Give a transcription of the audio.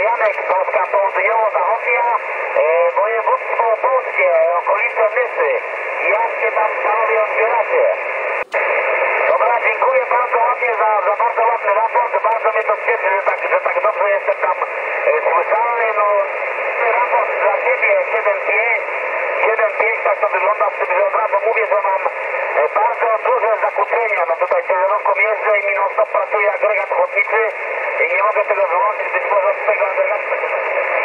Janek, Polska Południowo-Zachodnia, województwo polskie, okolice Nysy. Jak się tam panowie odbieracie? Dobra, dziękuję bardzo ładnie za bardzo ładny raport. Bardzo mnie to cieszy, że tak dobrze jestem tam słyszalny. No, raport dla Ciebie 7,5. 7,5, tak to wygląda, z tym, że od razu mówię, że mam bardzo duże zakłócenia. No tutaj ciężarówką jeżdżę i mi non stop pracuje agregat chłodniczy i nie mogę tego wyłączyć, być może z tego agregatu.